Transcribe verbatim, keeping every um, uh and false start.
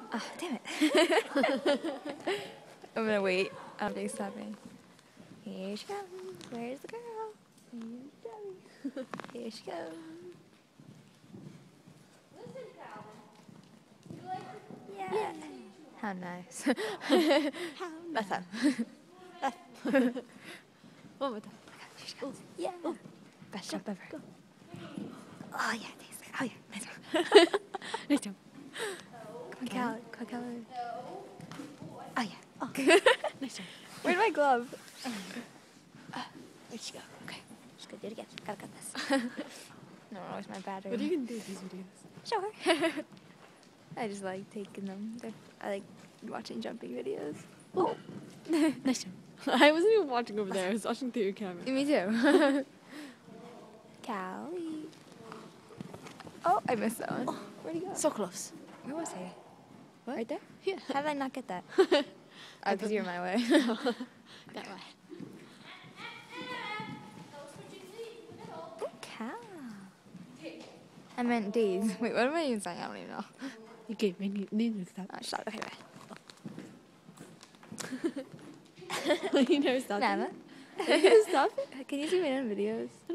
Oh, damn it. I'm gonna wait. I'm FaceTiming. Here she comes. Where's the girl? Here she comes. Here she comes. Yeah. yeah. How nice. How That's nice. up. One more time. Here she comes. Oh. Yeah. Oh. Best Go, job ever. go. Oh, yeah. Thanks. Oh, yeah. Nice one. Nice job. Come on, Cal. Come on, Cal. Oh, yeah. Oh. Nice job. Where'd my glove? Uh, where'd she go? Okay. Just gonna do it again. Gotta cut this. No, where's my battery? What are you gonna do with these videos? Sure. I just like taking them. They're, I like watching jumping videos. Oh. Nice job. I wasn't even watching over there. I was watching through your camera. Me too. Callie. Oh, I missed that one. Oh. Where'd he go? So close. Where was he? What? Right there? Yeah. How did I not get that? Oh, because you're my way. That way. Oh, cow. I meant D's. Wait, what am I even saying? I don't even know. Okay, maybe need to stop. Oh, stop. Okay, bye. You never stopped. Nana. Are you gonna stop it? Can you zoom in on videos?